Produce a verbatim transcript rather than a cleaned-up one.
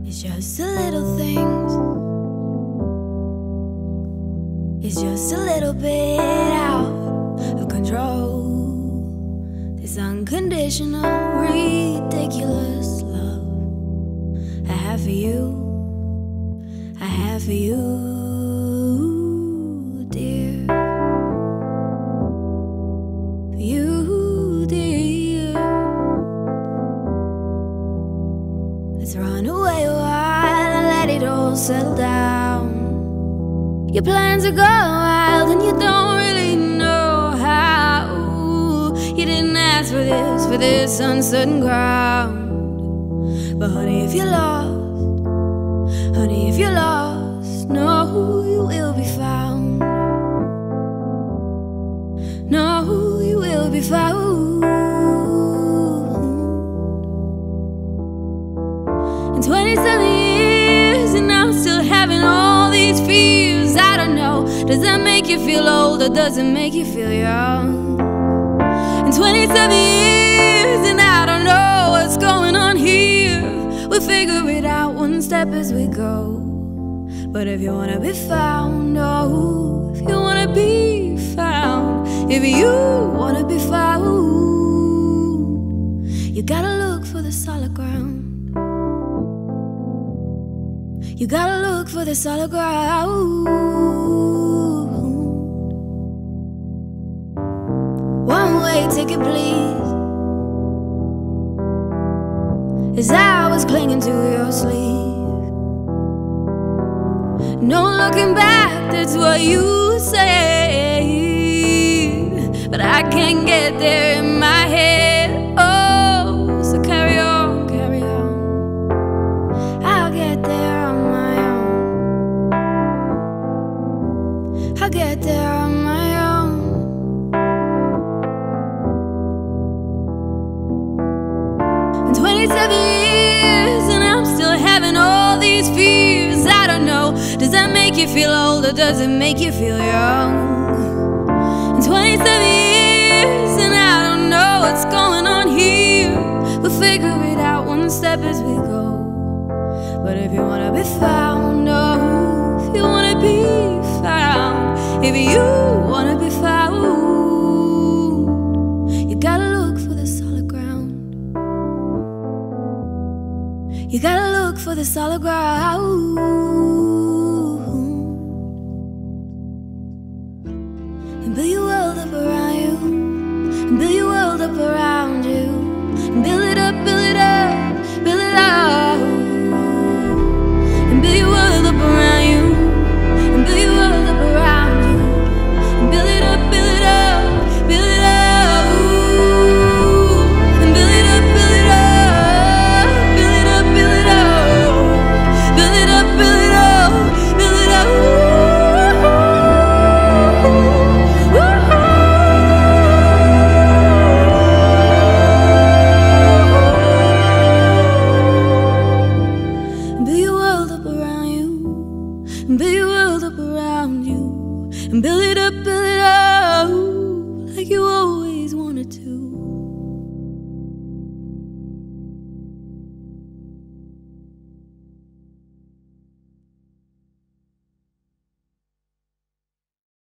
It's just the little things. It's just a little bit out of control. This unconditional, ridiculous love I have for you, I have for you, dear. For you, dear. Let's run away a while and let it all settle down. Your plans are going wild and you don't really know how. You didn't ask for this, for this uncertain ground. But honey, if you're lost, honey, if you're lost, no, you will be found. No, you will be found. In twenty-seven years and I'm still having all these fears. I don't know, does that make you feel old or does it make you feel young? In twenty-seven years and I don't know what's going on here. We'll figure it out one step as we go. But if you wanna be found, oh, if you wanna be found, if you wanna be found, you gotta look for the solid ground. You gotta look for the solid ground. One way ticket, please. As I was clinging to your sleeve. No looking back, that's what you say. But I can't get there in my head. Oh, so carry on, carry on. I'll get there on my own. I'll get there on my own. twenty-seven years and I'm still having all these fears. I don't know, does that make you feel old or does it make you feel young? twenty-seven years and I don't know what's going on here. We'll figure it out one step as we go. But if you wanna be found, oh, if you wanna be found, if you wanna be found, you gotta look for the solid ground. You gotta look for the solid ground.